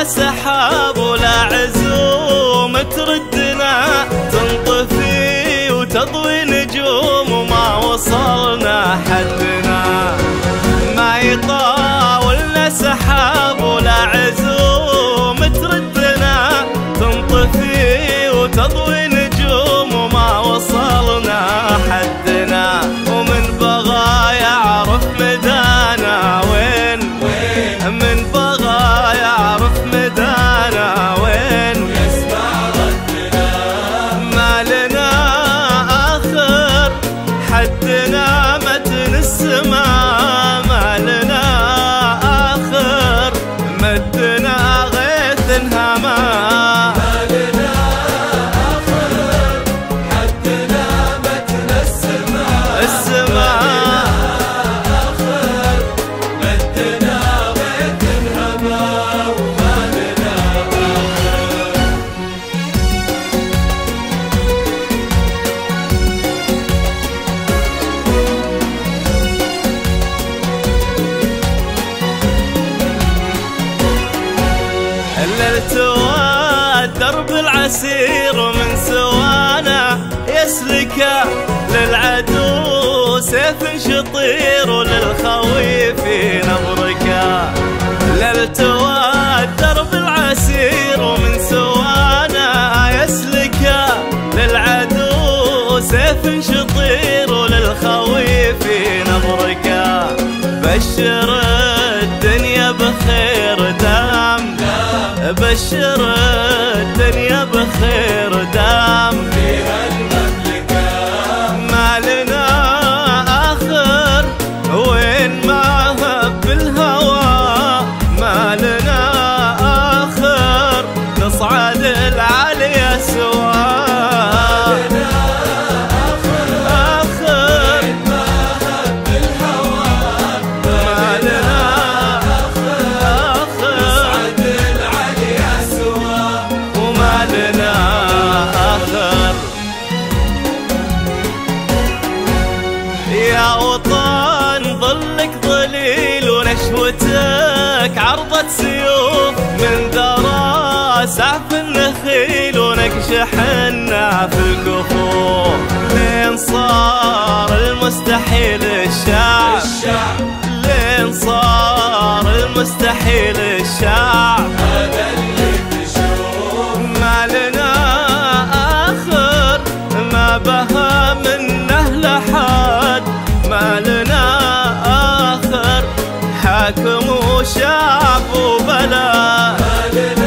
سحاب ولا عزوم تردنا، تنطفي وتضوي نجوم وما وصلنا حدنا. ما يطاولنا سحاب ولا عزوم تردنا، تنطفي وتضوي نجوم وما وصلنا حدنا. ومن بغى يعرف مدانا وين، من بغى يعرف مدانا وين، يسمع ردنا. ما لنا آخر حدنا متن السماء، ما لنا آخر مدنا غيث انهما. ما لنا آخر حدنا متن السماء، السماء آخر مدنا غيث انهما. وما لنا آخر. التوى درب العسير ومن سوانا يسلكه، للعدو سيف شطير وللخويف نبركه. للتوى درب العسير ومن سوانا يسلكه، للعدو سيف شطير وللخويف نبركه. بشر الدنيا بخير دام، بشر الدنيا بخير دام فيها المملكة. ما لنا آخر وين ما هب الهوى، ما لنا آخر نصعد العالية سوا. آخر ما هب الهوى، ما لنا آخر نصعد العليا سوا. وما لنا آخر. يا وطن ظلك ظليل ونشوتك عرضة سيوف، من ذرى سعف النخيل ونقش حنا في الكفوف. لين صار المستحيل الشعب، لين صار المستحيل الشعب. هذا اللي تشوف. ما لنا آخر ما بها منه لحد، ما لنا آخر حاكم وشعب وبلد. ما لنا